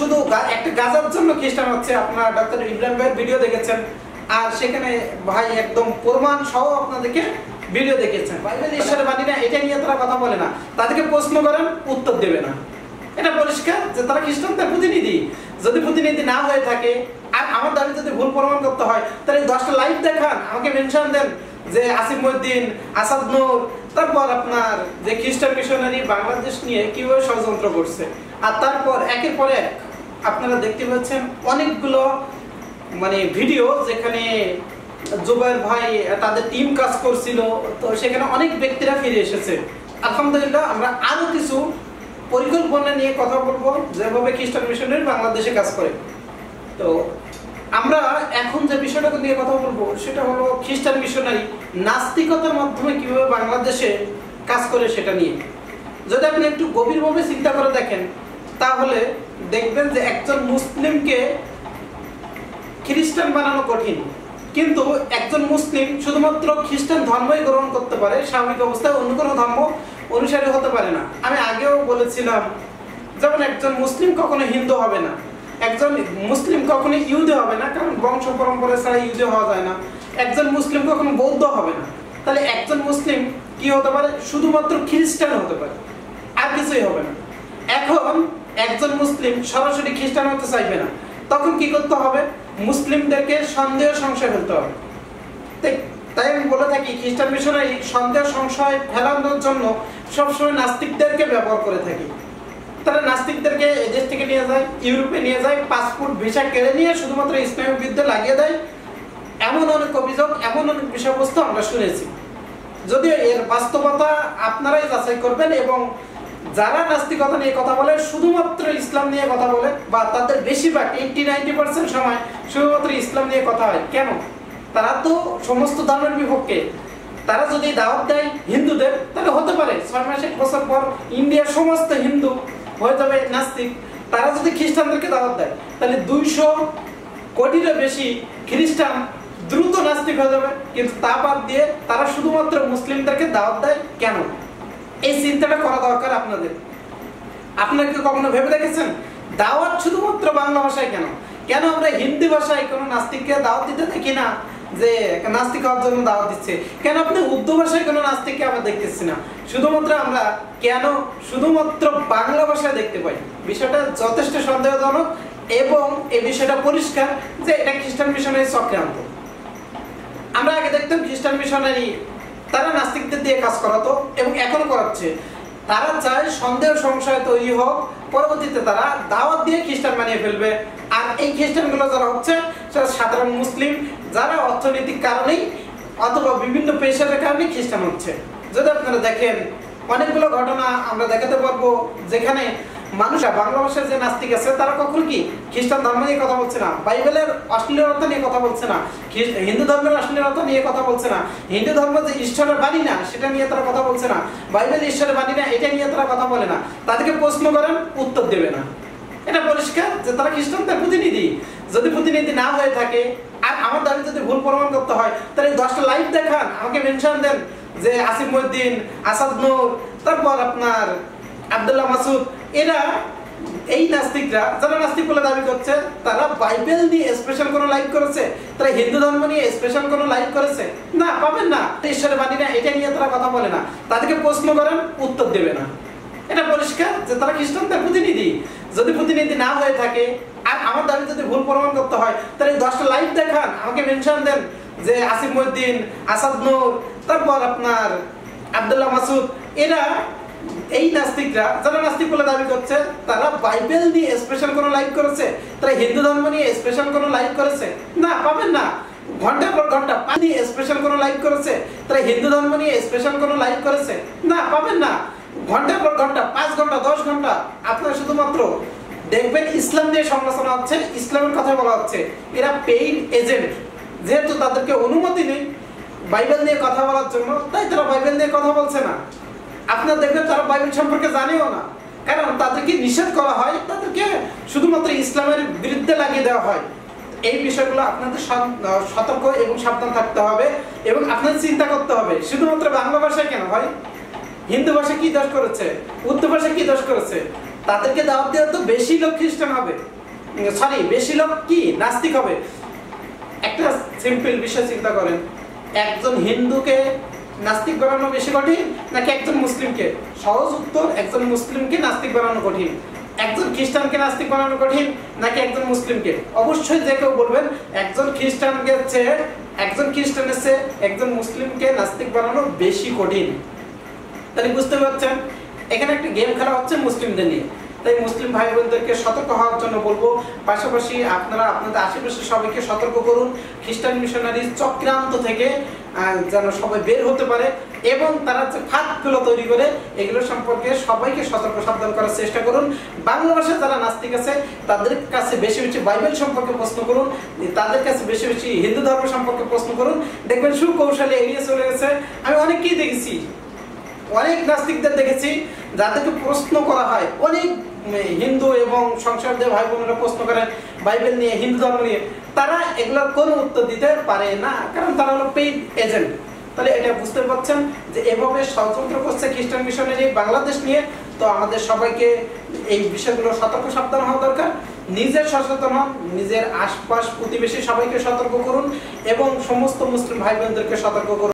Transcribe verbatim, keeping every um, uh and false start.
শুধু একটা গাজার জন্য খ্রিস্টান হচ্ছে। আপনারা ডক্টর ইব্রাহিম ভাইয়ের ভিডিও দেখেছেন, আর সেখানে ভাই একদম প্রমাণ সহ আপনাদেরকে ভিডিও দেখেছেন। বাইবেল ঈশ্বরের বাণী না, এটা নিয়ে তারা কথা বলে না। তাদেরকে প্রশ্ন করেন, উত্তর দেবে না। এটা পরিষ্কার যে তারা খ্রিস্টানদের প্রতিনিধি। যদি প্রতিনিধি না হয়ে থাকে আর আমার দাবি যদি ভুল প্রমাণ করতে হয়, তাহলে দশটা লাইভ দেখান, আমাকে মেনশন দেন যে আসিফ মহিউদ্দিন, আসাদ নূর, তারপর আপনার যে খ্রিস্টান মিশনারি বাংলাদেশ নিয়ে কিভাবে ষড়যন্ত্র করছে। আর তারপর একের পর এক আপনারা দেখতে পাচ্ছেন অনেকগুলো মানে ভিডিও যেখানে জুবাইর ভাই তাদের টিম কাজ করছিল, তো সেখানে অনেক ব্যক্তিরা ফিরে এসেছে। আলহামদুলিল্লাহ, আমরা আরো কিছু পরিকল্পনা নিয়ে কথা বলবো যেভাবে খ্রিস্টান মিশনারি বাংলাদেশে কাজ করে। তো আমরা এখন যে বিষয়টা নিয়ে কথা বলবো সেটা হলো খ্রিস্টান মিশনারি নাস্তিকতার মাধ্যমে কিভাবে বাংলাদেশে কাজ করে সেটা নিয়ে। যদি আপনি একটু গভীরভাবে চিন্তা করে দেখেন তাহলে দেখবেন যে একজন মুসলিমকে খ্রিস্টান বানানো কঠিন, কিন্তু একজন মুসলিম শুধুমাত্র খ্রিস্টান ধর্মই গ্রহণ করতে পারে, স্বাভাবিক অবস্থায় অন্য কোনো ধর্ম অনুসারী হতে পারে না। আমি আগেও বলেছিলাম, যেমন একজন মুসলিম কখনো হিন্দু হবে না, একজন মুসলিম কখনো ইহুদি হবে না, কারণ বংশ পরম্পরা ছাড়া ইহুদি হওয়া যায় না। একজন মুসলিম কখনো বৌদ্ধ হবে না। তাহলে একজন মুসলিম কি হতে পারে? শুধুমাত্র খ্রিস্টান হতে পারে, আর কিছুই হবে না। এখন একজন মুসলিম সরাসরি খ্রিস্টান হতে চাইবে না, তখন কি করতে হবে? মুসলিমদেরকে সন্দেহ সংশয় ফেলতে হবে। তাই আমি বলে থাকি খ্রিস্টান মিশনারি সন্দেহ সংশয় ফেলানোর জন্য সবসময় নাস্তিকদেরকে ব্যবহার করে থাকি। তারা নাস্তিকদেরকে এদেশ থেকে নিয়ে যায়, ইউরোপে নিয়ে যায়, পাসপোর্ট ভিসা কেড়ে নিয়ে শুধুমাত্র ইসলামের বিরুদ্ধে লাগিয়ে দেয়। এমন অনেক অভিযোগ, এমন অনেক বিষয়বস্তু আমরা শুনেছি। যদিও এর বাস্তবতা আপনারাই যাচাই করবেন, এবং যারা নাস্তিকতা নিয়ে কথা বলে শুধুমাত্র ইসলাম নিয়ে কথা বলে, বা তাদের বেশিরভাগ এইটি নাইনটি পার্সেন্ট সময় শুধুমাত্র ইসলাম নিয়ে কথা হয়। কেন? তারা তো সমস্ত ধর্মের বিপক্ষে। তারা যদি দাওয়াত দেয় হিন্দুদের, তাহলে হতে পারে ছয় মাস এক বছর পর ইন্ডিয়ার সমস্ত হিন্দু হয়ে যাবে নাস্তিক। তারা যদি খ্রিস্টানদেরকে দাওয়াত দেয়, তাহলে দুইশো কোটিরও বেশি খ্রিস্টান দ্রুত নাস্তিক হয়ে যাবে। কিন্তু তা বাদ দিয়ে তারা শুধুমাত্র মুসলিমদেরকে দাওয়াত দেয় কেন? এই চিন্তাটা করা দরকার আপনাদের। আপনারা কি কখনো ভেবে দেখেছেন দাওয়াত শুধুমাত্র বাংলা ভাষায় কেন? কেন আমরা হিন্দি ভাষায় কোনো নাস্তিককে দাওয়াত দিতে দেখি না, যে নাস্তিক হওয়ার জন্য দাওয়াত দিচ্ছে? কেন আপনি উর্দু ভাষায় কোনো নাস্তিককে আমরা দেখতেছি না? শুধুমাত্র আমরা কেন শুধুমাত্র বাংলা ভাষায় দেখতে পাই? বিষয়টা যথেষ্ট সন্দেহজনক, এবং এই বিষয়টা পরিষ্কার যে এটা খ্রিস্টান মিশনারি চক্রান্ত। আমরা আগে দেখতাম খ্রিস্টান মিশনারি তারা নাস্তিকদের দিয়ে কাজ করাতো, এবং এখনো করাচ্ছে। তারা চায় সন্দেহ সংশয় তৈরি হোক, পরবর্তীতে তারা দাওয়াত দিয়ে খ্রিস্টান বানিয়ে ফেলবে। আর এই খ্রিস্টানগুলো যারা হচ্ছে সাধারণ মুসলিম, যারা অর্থনৈতিক কারণেই অথবা বিভিন্ন পেশার কারণে খ্রিস্টান হচ্ছে। যদি আপনারা দেখেন অনেকগুলো ঘটনা আমরা দেখাতে পারবো যেখানে মানুষরা বাংলা ভাষায় যে নাস্তিক আছে তারা কখনো কি খ্রিস্টান ধর্ম নিয়ে কথা বলছে না, বাইবেলের অশ্লীলতা নিয়ে কথা বলছে না, হিন্দু ধর্মের অশ্লীলতা নিয়ে কথা বলছে না, হিন্দু ধর্ম যে ঈশ্বরের বাণী না সেটা নিয়ে তারা কথা বলছে না, বাইবেল ঈশ্বরের বাণী না এটা নিয়ে তারা কথা বলে না। তাদেরকে প্রশ্ন করেন, উত্তর দেবে না। এটা পরিষ্কার যে তারা খ্রিস্টানদের প্রতিনিধি। যদি প্রতিনিধি না হয়ে থাকে আর আমার দাবি যদি ভুল প্রমাণ করতে হয়, তাহলে দশটা লাইভ দেখান, আমাকে মেনশন দেন যে আসিফ মহিউদ্দিন, আসাদ নূর, তারপর আপনার আব্দুল্লাহ মাসুদ, এরা এই নাস্তিকরা যারা নাস্তিক বলে দাবি করছে, তারা বাইবেল নিয়ে স্পেশাল কোনো লাইভ করেছে? তারা হিন্দু ধর্ম নিয়ে স্পেশাল কোনো লাইভ করেছে? না, পাবেন না। ঈশ্বরের বাণী না এটা নিয়ে তারা কথা বলে না। তাদেরকে প্রশ্ন করেন, উত্তর দেবে না। এটা পরিষ্কার যে তারা খ্রিস্টানদের প্রতিনিধি। যদি প্রতিনিধি না হয়ে থাকে আর আমার দাবি যদি ভুল প্রমাণ করতে হয়, তাহলে দশটা লাইভ দেখান, আমাকে মেনশন দেন যে আসিফ মহিউদ্দিন, আসাদ নূর, তারপর আপনার আব্দুল্লাহ মাসুদ, এরা এই নাস্তিকরা যারা নাস্তিক বলে দাবি করছে, তারা বাইবেল নিয়ে স্পেশাল কোনো লাইভ করেছে? তারা হিন্দু ধর্ম নিয়ে স্পেশাল কোনো লাইভ করেছে? না, পাবেন না। ঘন্টার পর ঘন্টা নিয়ে স্পেশাল কোনো লাইভ করেছে? তারা হিন্দু ধর্ম নিয়ে স্পেশাল কোনো লাইভ করেছে? না, পাবেন না। ঘন্টার পর ঘন্টা, পাঁচ ঘন্টা, দশ ঘন্টা আপনারা শুধুমাত্র দেখবেন ইসলাম নিয়ে সমালোচনা হচ্ছে, ইসলামের কথা বলা হচ্ছে। এরা পেইড এজেন্ট। যেহেতু তাদেরকে অনুমতি নেই বাইবেল নিয়ে কথা বলার জন্য, তাই তারা বাইবেল নিয়ে কথা বলছে না। আপনারা দেখবেন তারা বাইবেল সম্পর্কে জানেও না, কারণ তাদেরকে নিষেধ করা হয়, তাদেরকে শুধুমাত্র ইসলামের বিরুদ্ধে লাগিয়ে দেওয়া হয়। এই বিষয়গুলো আপনাদের সতর্ক এবং সাবধান থাকতে হবে, এবং আপনাদের চিন্তা করতে হবে শুধুমাত্র বাংলা ভাষায় কেন ভাই? হিন্দু ভাষা কি দোষ করেছে? উর্দু ভাষা কি দোষ করেছে? তাদেরকে দাওয়াত দেওয়া তো বেশি লোক খ্রিস্টান হবে, সরি বেশি লোক কি নাস্তিক হবে। একটা সিম্পল বিষয় চিন্তা করেন, একজন হিন্দুকে নাস্তিক বানানো বেশি কঠিন নাকি একজন মুসলিমকে? সহজ উত্তর, একজন মুসলিমকে নাস্তিক বানানো কঠিন। একজন খ্রিস্টানকে নাস্তিক বানানো কঠিন নাকি একজন মুসলিমকে? অবশ্যই যে কেউ বলবেন একজন খ্রিস্টানকে চেয়ে একজন খ্রিস্টানের চেয়ে একজন মুসলিমকে নাস্তিক বানানো বেশি কঠিন। তাহলে বুঝতে পারছেন এখানে একটা গেম খেলা হচ্ছে মুসলিমদের নিয়ে। তাই মুসলিম ভাই বোনদেরকে সতর্ক হওয়ার জন্য বলবো, পাশাপাশি আপনারা আপনাদের আশেপাশে সবাইকে সতর্ক করুন খ্রিস্টান মিশনারি চক্রান্ত থেকে যেন সবাই বের হতে পারে, এবং তারা যে ফাঁদগুলো তৈরি করে এগুলো সম্পর্কে সবাইকে সতর্ক সাবধান করার চেষ্টা করুন। বাংলা ভাষায় যারা নাস্তিক আছে তাদের কাছে বেশি বেশি বাইবেল সম্পর্কে প্রশ্ন করুন, তাদের কাছে বেশি বেশি হিন্দু ধর্ম সম্পর্কে প্রশ্ন করুন, দেখবেন সুকৌশলে এড়িয়ে চলে গেছে। আমি অনেককেই দেখেছি, অনেক নাস্তিকদের দেখেছি যাদেরকে প্রশ্ন করা হয়, অনেক হিন্দু এবং সংসারদের ভাই বোনেরা প্রশ্ন করেন বাইবেল নিয়ে, হিন্দু ধর্ম নিয়ে, তারা এগুলোর কোনো উত্তর দিতে পারে না, কারণ তারা হলো পেইড এজেন্ট। তাহলে এটা বুঝতে পারছেন যে এভাবে ষড়যন্ত্র করছে খ্রিস্টান মিশনারি বাংলাদেশ নিয়ে। তো আমাদের সবাইকে এই বিষয়গুলো সতর্ক সাবধান হওয়া দরকার। নিজের সচেতন হন, নিজের আশপাশ প্রতিবেশী সবাইকে সতর্ক করুন এবং সমস্ত মুসলিম ভাই বোনদেরকে সতর্ক করুন।